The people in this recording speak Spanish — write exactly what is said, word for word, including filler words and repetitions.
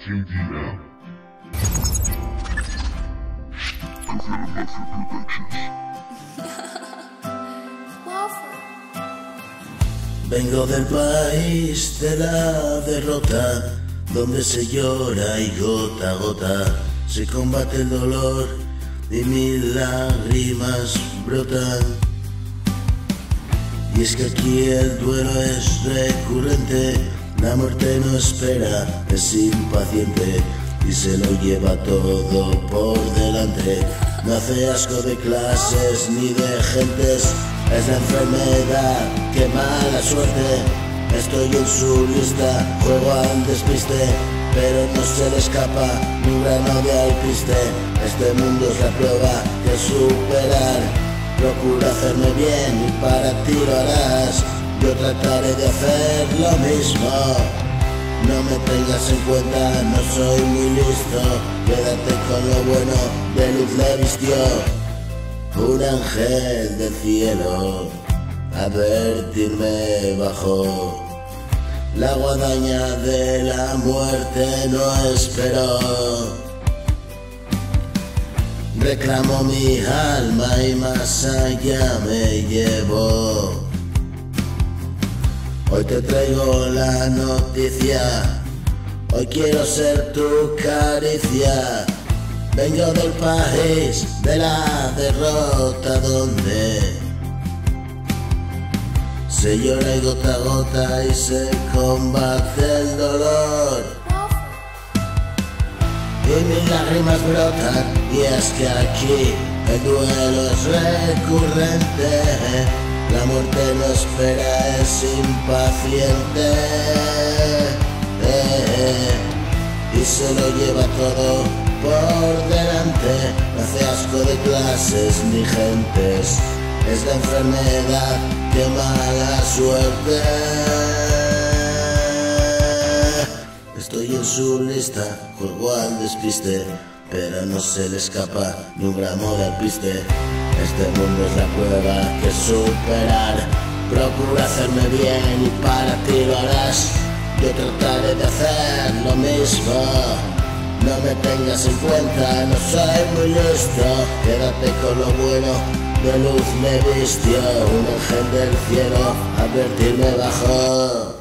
K D M. Vengo del país de la derrota, donde se llora y gota a gota se combate el dolor y mil lágrimas brotan. Y es que aquí el duelo es recurrente, la muerte no espera, es impaciente y se lo lleva todo por delante. No hace asco de clases ni de gentes, es la enfermedad, qué mala suerte. Estoy en su lista, juego al despiste, pero no se le escapa ni un grano de alpiste. Este mundo es la prueba que superar. Procura hacerme bien y para ti lo harás. Yo trataré de hacer lo mismo. No me tengas en cuenta, no soy muy listo. Quédate con lo bueno, de luz le vistió un ángel del cielo, a advertirme bajó. La guadaña de la muerte no esperó. Reclamó mi alma y más allá me llevó. Hoy te traigo la noticia, hoy quiero ser tu caricia. Vengo del país de la derrota, donde se llora y gota a gota y se combate el dolor. Y mis lágrimas brotan, y es que aquí el duelo es recurrente. La muerte no espera, es impaciente, eh, y se lo lleva todo por delante. No hace asco de clases ni gentes, es la enfermedad, qué mala suerte. Estoy en su lista, juego al despiste, pero no se le escapa ni un gramo de alpiste. Este mundo es la prueba que superar. Procura hacerme bien y para ti lo harás. Yo trataré de hacer lo mismo. No me tengas en cuenta, no soy muy listo. Quédate con lo bueno, de luz me vistió un ángel del cielo, a advertirme bajó.